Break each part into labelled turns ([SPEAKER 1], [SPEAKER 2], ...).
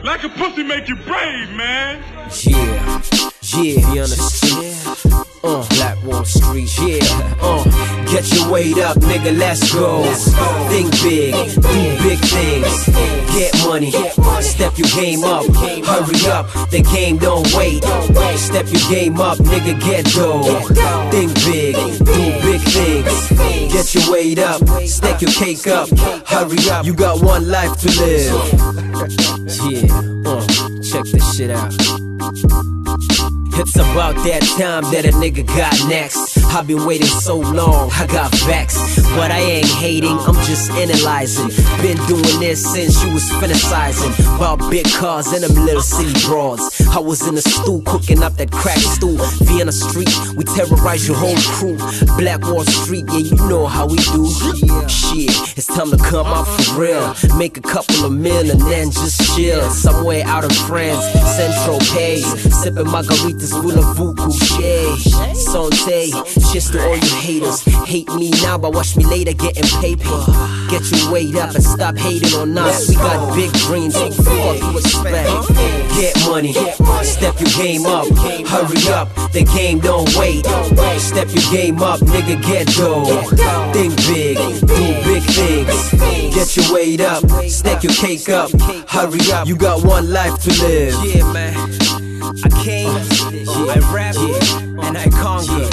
[SPEAKER 1] Like a pussy make you brave, man.
[SPEAKER 2] Yeah, you understand? Black Wall Street, get your weight up, nigga, let's go. Think big, do big things. Get money, step your game up. Hurry up, the game don't wait. Step your game up, nigga, get dough. Think big, do big things. Get your weight up, stack your cake up. Hurry up, you got one life to live. Check this shit out. It's about that time that a nigga got next. I've been waiting so long, I got vexed. But I ain't hating, I'm just analyzing. Been doing this since you was fantasizing about big cars and them little city broads. I was in the stew, cooking up that crack stew. Vienna Street, we terrorize your whole crew. Black Wall Street, yeah, you know how we do. Shit, it's time to come out for real. Make a couple of mil and then just chill somewhere out in France, Central Pay, sipping margaritas full of Vucouche. Santé, cheers to all you haters. Hate me now, but watch me later getting paper. Get your weight up and stop hating on us. We got big dreams, what the fuck you expect? Get money, step your game up. Hurry up, the game don't wait. Step your game up, nigga, get dough. Think big, do big things. Get your weight up, stack your cake up. Hurry up, you got one life to live. Yeah, man, I came, I rap, and I conquer.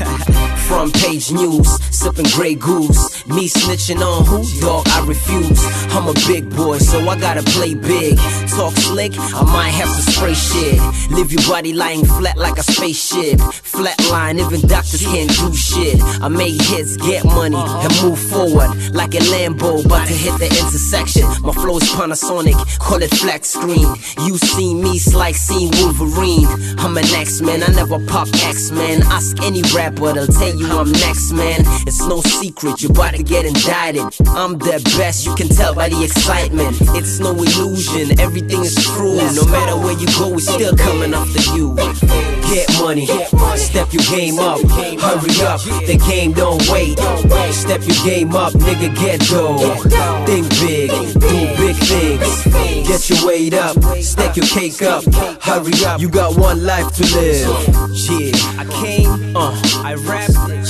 [SPEAKER 2] Front page news, sipping Grey Goose. Me snitching on who? Dog, I refuse. I'm a big boy, so I gotta play big. Talk slick, I might have to spray shit. Live your body lying flat like a spaceship. Flatline, even doctors can't do shit. I make hits, get money, and move forward like a Lambo, about to hit the intersection. My flow is Panasonic, call it flat screen. You see me, it's like seeing Wolverine. I'm an X-Man, I never pop X-Man. Ask any rapper, they'll tell you I'm next, man. It's no secret, you're about to get indicted. I'm the best, you can tell by the excitement. It's no illusion, everything is true. No matter where you go, it's still coming after you. Get money, step your game up. Hurry up, the game don't wait. Step your game up, nigga, get dough. Think big, do big things. Get your weight up, stack your cake up. Hurry up, you got one life to live. Yeah, I came, I rap,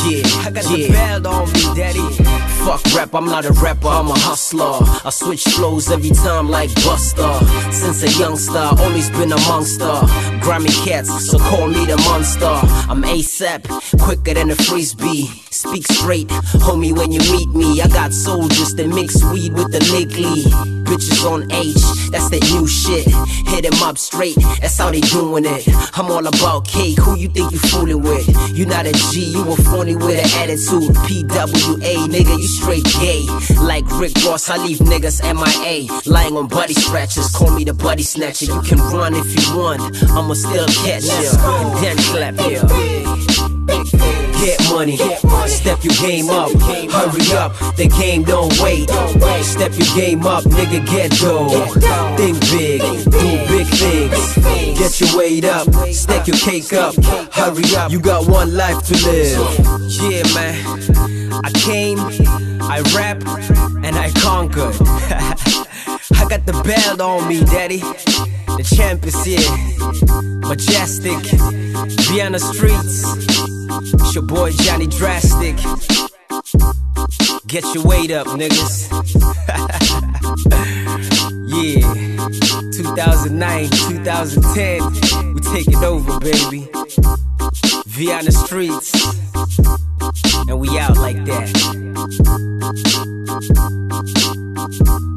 [SPEAKER 2] I got the belt on me, daddy. Fuck rap, I'm not a rapper, I'm a hustler. I switch flows every time like Buster. Since a youngster, always been a monster. Grammy cats, so call me the monster. I'm ASAP, quicker than a frisbee. Speak straight, homie, when you meet me. I got soldiers that mix weed with the lately. Bitches on H, that's that new shit. Hit 'em up straight, that's how they doing it. I'm all about cake, who you think you fooling with? You not a G, you a phony with an attitude. PWA, nigga, you straight gay. Like Rick Ross, I leave niggas MIA. Lying on buddy scratches, call me the buddy snatcher. You can run if you want, I'ma still catch ya and then clap ya. Get money, step your game up. Hurry up, the game don't wait. Step your game up, nigga, get dough. Think big, do big things. Get your weight up, stack your cake up. Hurry up, you got one life to live. Yeah, man, I came, I rap, and I conquered. I got the belt on me, daddy. The champ is here. Majestic, Vienna streets. It's your boy Johnny Draztic. Get your weight up, niggas. Yeah, 2009, 2010, we taking over, baby. Vienna streets, and we out like that.